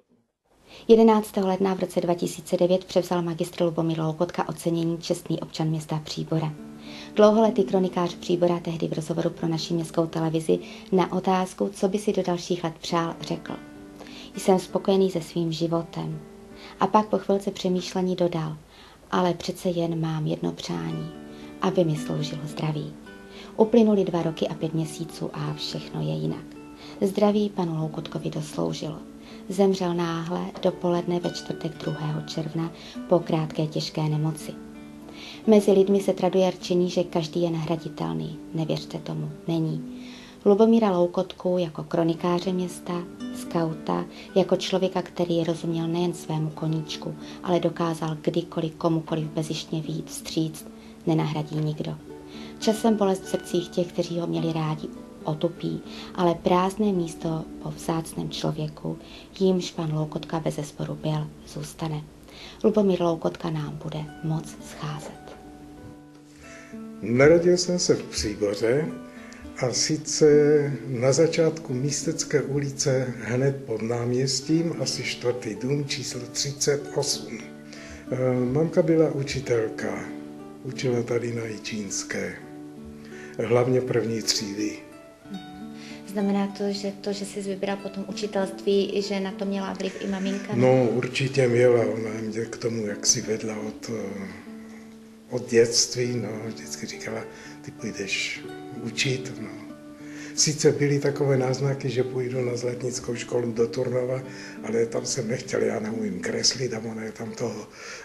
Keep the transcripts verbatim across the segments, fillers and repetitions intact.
jedenáctého ledna v roce dva tisíce devět převzal magistr Lubomír Loukotka ocenění Čestný občan města Příbora. Dlouholetý kronikář Příbora tehdy v rozhovoru pro naši městskou televizi na otázku, co by si do dalších let přál, řekl: Jsem spokojený se svým životem. A pak po chvilce přemýšlení dodal: ale přece jen mám jedno přání, aby mi sloužilo zdraví. Uplynuly dva roky a pět měsíců a všechno je jinak. Zdraví panu Loukotkovi dosloužilo. Zemřel náhle dopoledne ve čtvrtek druhého června po krátké těžké nemoci. Mezi lidmi se traduje rčení, že každý je nahraditelný. Nevěřte tomu, není. Lubomíra Loukotku jako kronikáře města, skauta, jako člověka, který rozuměl nejen svému koníčku, ale dokázal kdykoliv komukoliv bezištně vyjít vstříc, nenahradí nikdo. Časem bolest v srdcích těch, kteří ho měli rádi, otupí, ale prázdné místo po vzácném člověku, jímž pan Loukotka bezesporu byl, zůstane. Lubomír Loukotka nám bude moc scházet. Narodil jsem se v Příboře, a sice na začátku Místecké ulice hned pod náměstím, asi čtvrtý dům, číslo třicet osm. Mamka byla učitelka, učila tady na Jičínské, hlavně první třídy. Znamená to, že to, že jsi vybral potom učitelství, že na to měla vliv i maminka? No, určitě měla, ona mě k tomu jaksi vedla od, od dětství, no, vždycky říkala, ty půjdeš učit, no. Sice byly takové náznaky, že půjdu na zlatnickou školu do Turnova, ale tam jsem nechtěl, já neumím kreslit a ono je tam toho,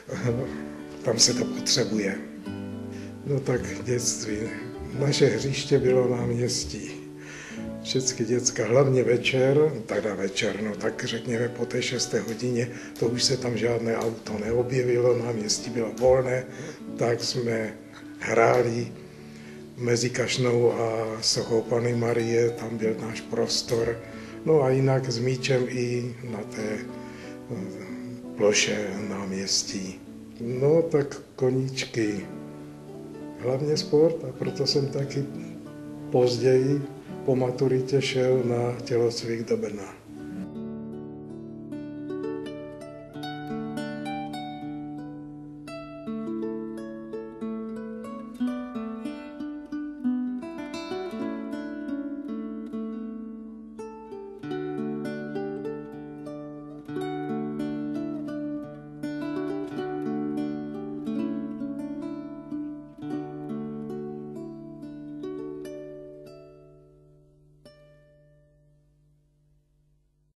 tam se to potřebuje. No tak dětství. Naše hřiště bylo na městí. Všechny děcka, hlavně večer, teda večer, no tak řekněme po té šesté hodině, to už se tam žádné auto neobjevilo, náměstí bylo volné, tak jsme hráli mezi Kašnou a sochou Panny Marie, tam byl náš prostor, no a jinak s míčem i na té ploše náměstí. No tak koníčky, hlavně sport, a proto jsem taky později po maturitě šel na tělocvik do Brna.